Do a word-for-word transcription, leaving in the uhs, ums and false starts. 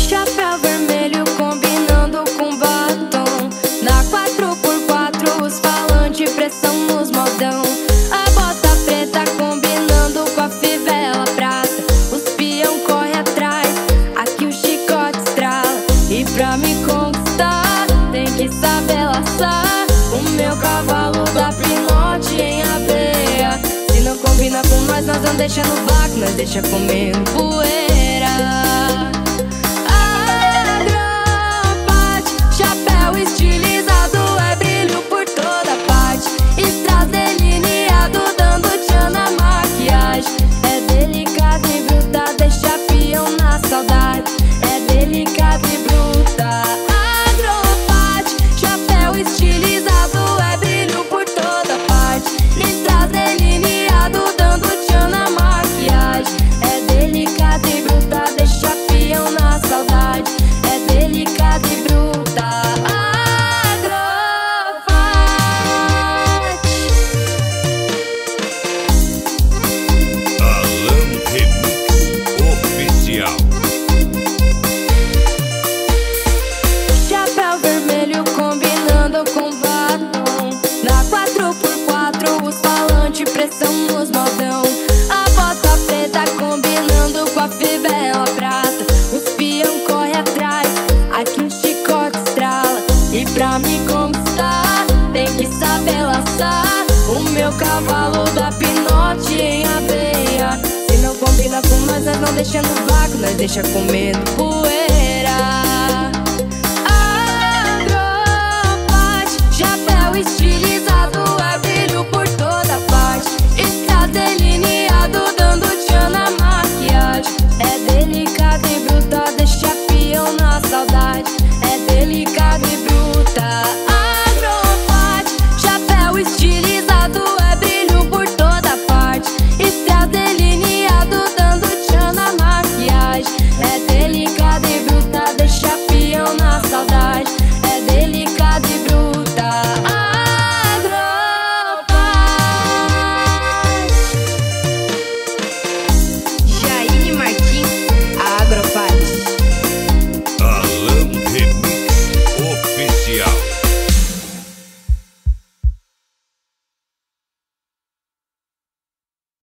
Chapéu vermelho combinando com batom. Na quatro por quatro os falantes pressão nos modão. A bota preta combinando com a fivela prata. Os peão corre atrás, aqui o chicote estrala. E pra me conquistar tem que saber laçar. O meu cavalo dá pinote em aveia. Se não combina com nós, nós não deixa no vácuo, nós deixa comendo poeira. Agrobate, chapéu estilizado, é brilho por toda parte. Strass delineado, dando tchan na maquiagem. É delicado e bruta, deixa peão na saudade. É delicado e bruta. Agrobate, chapéu estilizado, é brilho por toda parte. Strass delineado, dando tchan na maquiagem. É delicado e bruta, deixa peão na saudade. É delicado e bruta. Alan Remix Oficial. Chapéu vermelho combinando com batom. Na quatro por quatro os falantes pressão nos modão. A bota preta combinando com a fivela prata. Os peão corre atrás, aqui o chicote estrala. E pra me conquistar tem que saber laçar. O meu cavalo dá pinote em aveia. Se não combina com nós, nós não deixa no vácuo, nós deixa comendo poeira.